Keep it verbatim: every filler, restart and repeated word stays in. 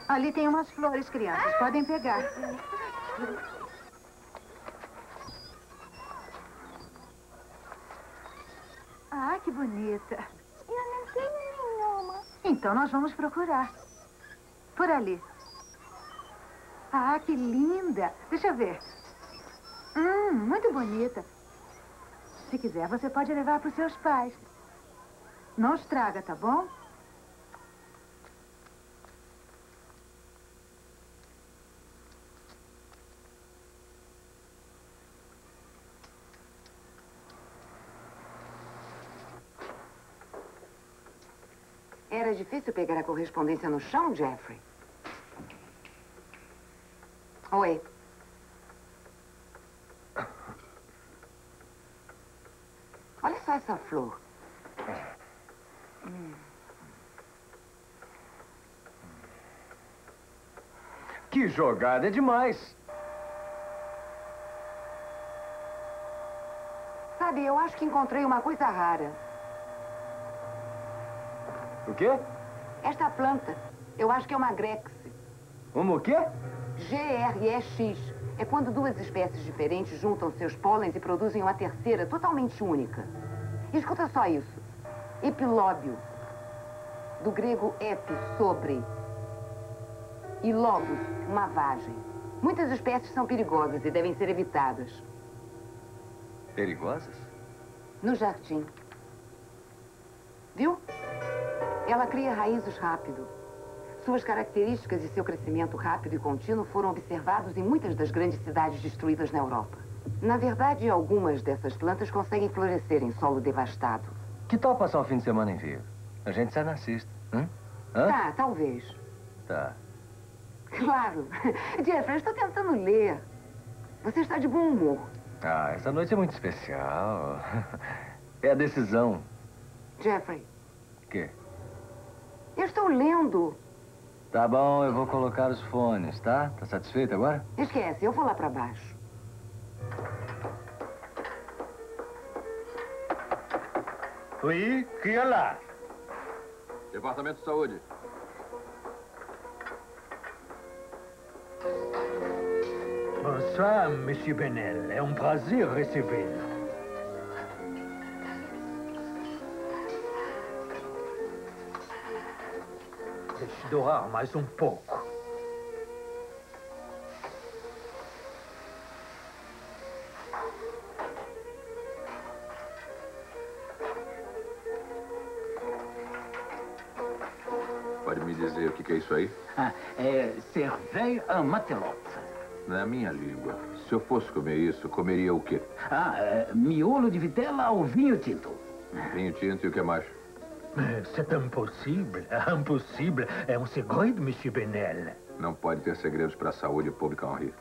Ali tem umas flores, crianças. Ah. Podem pegar. Ah, que bonita. Eu não tenho nenhuma. Então nós vamos procurar. Por ali. Ah, que linda. Deixa eu ver. Hum, muito bonita. Se quiser, você pode levar para os seus pais. Não estraga, tá bom? Era difícil pegar a correspondência no chão, Jeffrey? Oi. Olha só essa flor. Hum. Que jogada, é demais. Sabe, eu acho que encontrei uma coisa rara. O quê? Esta planta, eu acho que é uma grex. Uma o quê? G R E X. É quando duas espécies diferentes juntam seus pólens e produzem uma terceira totalmente única. Escuta só isso. Epilóbio. Do grego epi, sobre. E lobos, uma vagem. Muitas espécies são perigosas e devem ser evitadas. Perigosas? No jardim. Viu? Ela cria raízes rápido. Suas características e seu crescimento rápido e contínuo foram observados em muitas das grandes cidades destruídas na Europa. Na verdade, algumas dessas plantas conseguem florescer em solo devastado. Que tal passar o fim de semana em Rio? A gente sai na sexta. Hã? Hã? Tá, talvez. Tá. Claro. Jeffrey, eu estou tentando ler. Você está de bom humor. Ah, essa noite é muito especial. É a decisão. Jeffrey. O quê? Eu estou lendo. Tá bom, eu vou colocar os fones, tá? Tá satisfeito agora? Esquece, eu vou lá pra baixo. Oui, qui est là? Departamento de Saúde. Bonsoir, Monsieur Benel. É um prazer recebê-lo. Deixe dourar mais um pouco. Pode me dizer o que é isso aí? Ah, é cerveille à matelote. Na minha língua. Se eu fosse comer isso, comeria o quê? Ah, é, miolo de vitela ao vinho tinto. Vinho tinto e o que mais? C'est impossível, impossível. É um segredo, Monsieur Benel. Não pode ter segredos para a saúde pública, Henri.